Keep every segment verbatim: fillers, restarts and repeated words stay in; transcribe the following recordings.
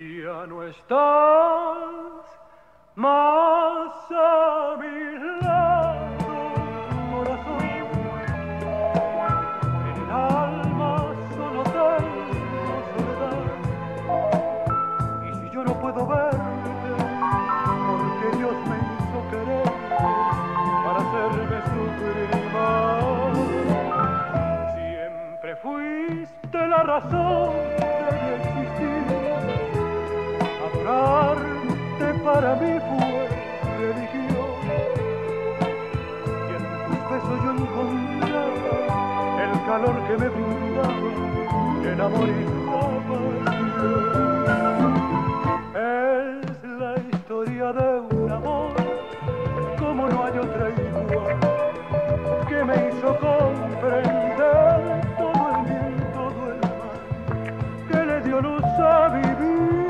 Ya no estás más a mi lado, corazón. En el alma solo tengo soledad. Y si yo no puedo verte, porque Dios me hizo querer para hacerme sufrir más. Siempre fuiste la razón de mi existir. Adorarte para mí fue religión, y en tus besos yo encontraba el calor que me brindaba el amor y la pasión. Es la historia de un amor como no hay otra igual, que me hizo comprender todo el bien, todo el mal, que le dio luz a mi vida,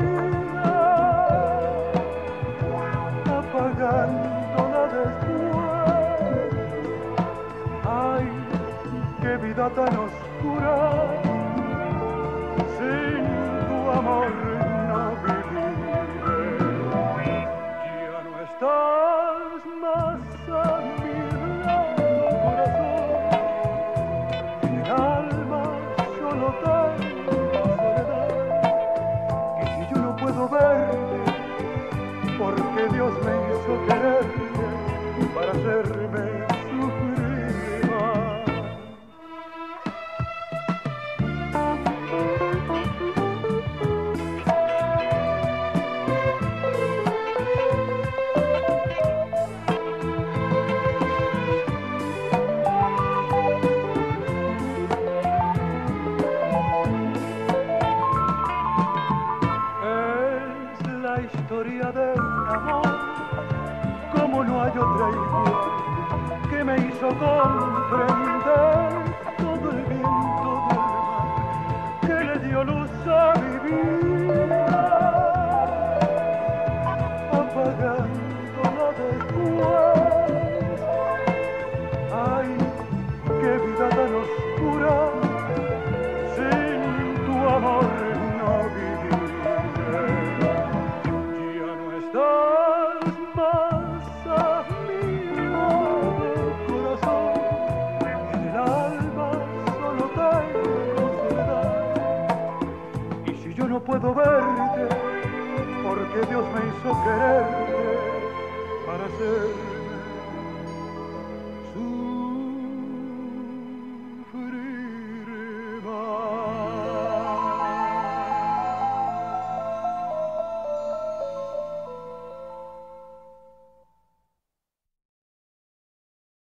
apagándola después. Ay, qué vida tan oscura, sin tu amor no viviré. Ya no estás más a mi lado, corazón. En el alma solo tengo soledad. Y si yo no puedo verte, porque Dios me hizo quererte para hacerme sufrir más. Es la historia de un amor como no hay otra igual, que me hizo comprender todo el bien, todo el mal, que le dio luz a mi vida, apagándola después. Ay, qué vida tan oscura, sin tu amor no viviré. Ya no estás más a mi lado, corazón. En el alma solo tengo soledad. Y si yo no puedo verte, porque Dios me hizo quererte para ser